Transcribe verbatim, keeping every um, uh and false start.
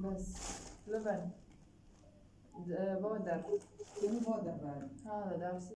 بس لبن د- بودر. كم بودر بعد؟ هذا درس